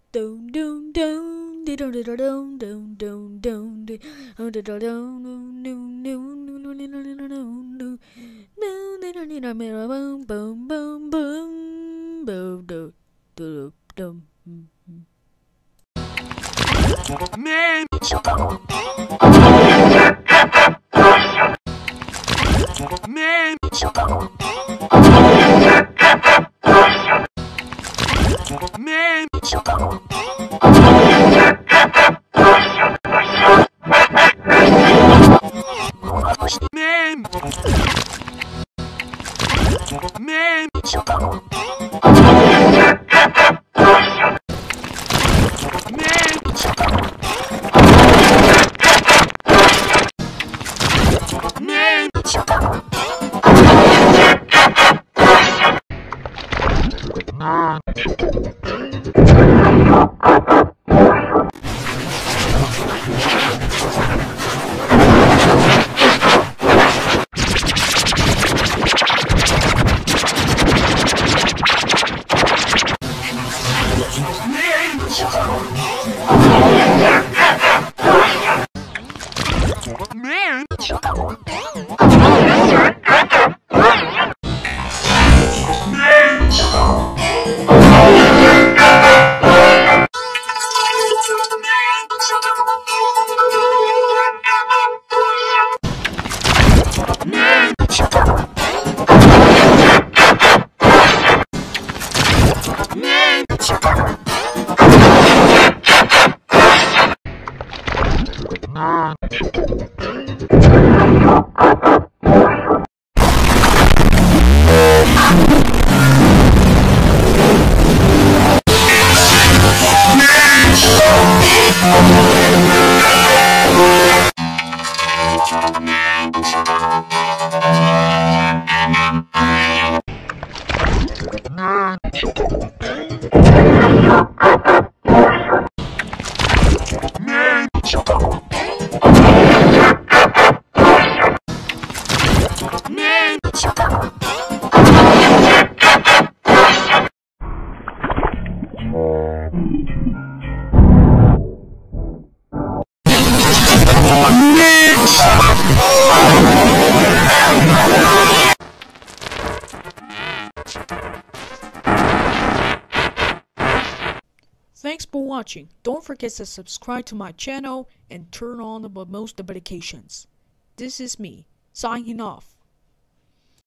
Dun dun dun dun dun dun dun dun dun dun. Man, man, man, man, man, man, man, Thanks for watching. Don't forget to subscribe to my channel and turn on the most notifications. This is me, signing off.